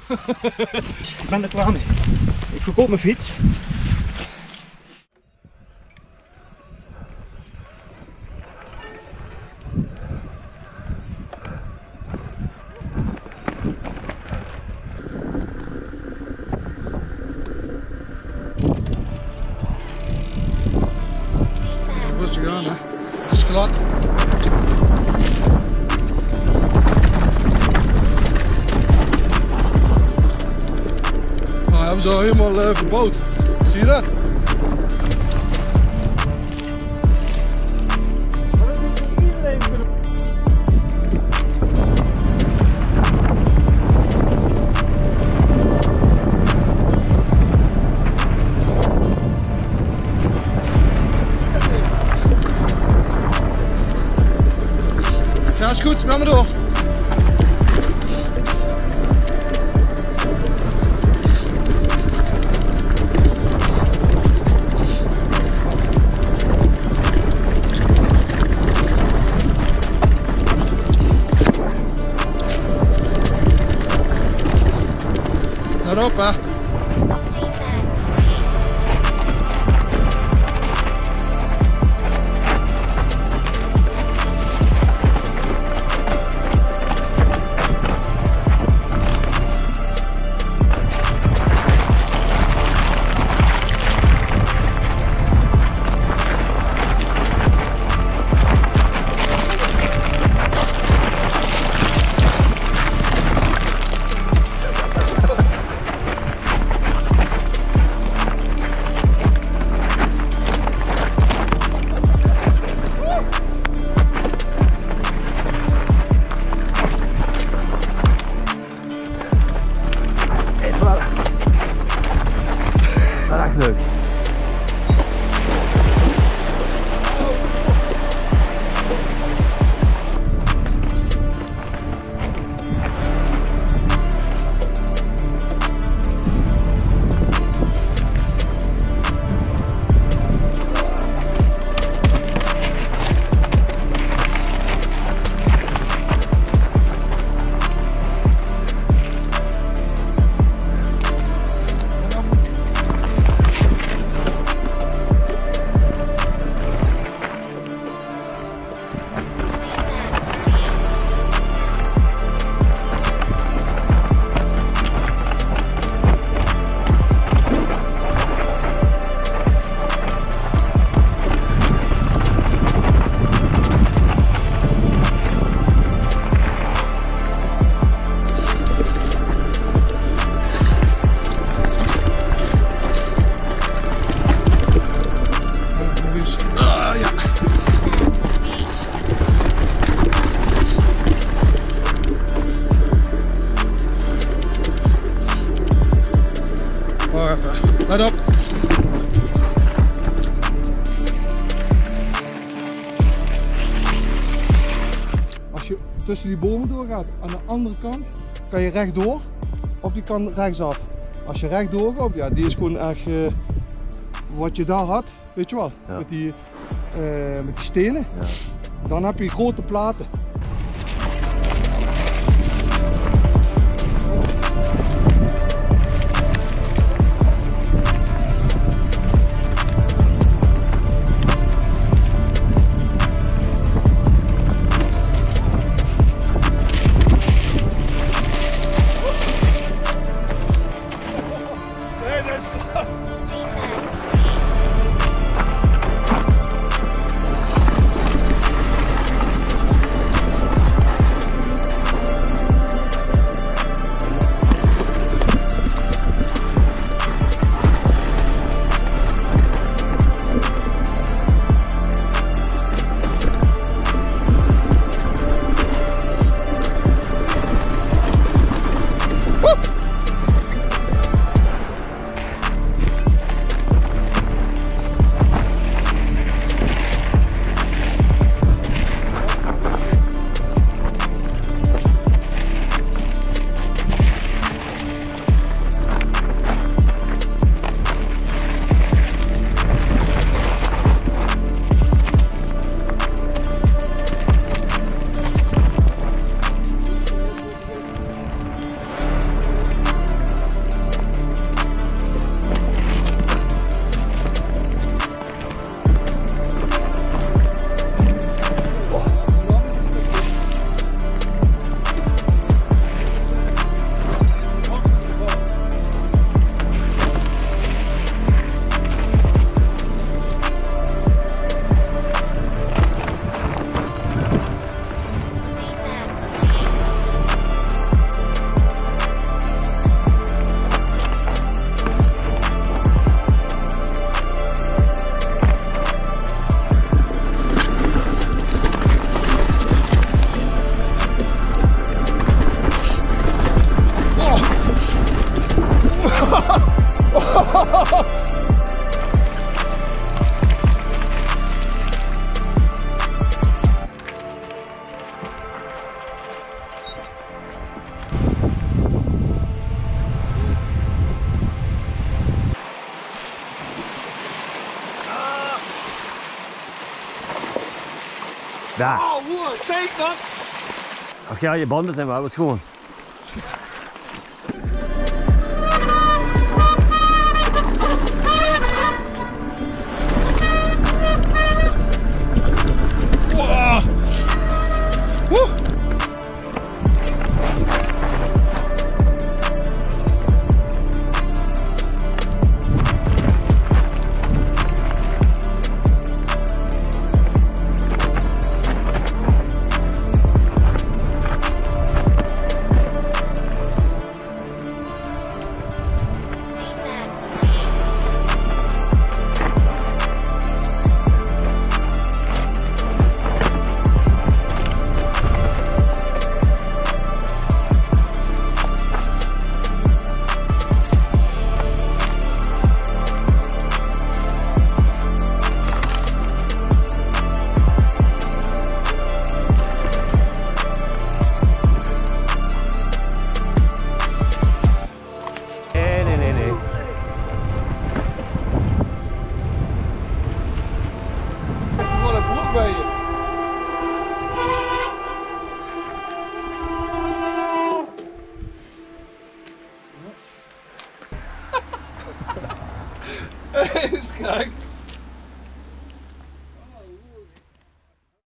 Ik ben er klaar mee. Ik verkoop mijn fiets. Rustig aan, hè. Het is glad. Nou, hebben ze al helemaal verbouwd. Zie je dat? Ja, is goed, ga maar door. Daarop, hè. Let op. Als je tussen die bomen doorgaat, aan de andere kant kan je rechtdoor of die kan rechtsaf. Als je rechtdoor gaat, ja, die is gewoon echt wat je daar had, weet je wel, ja. met die stenen. Ja. Dan heb je grote platen. Daar. Oh, wow, zeker! Ach ja, je banden zijn wel schoon. Wow. Woe. Eens kijk.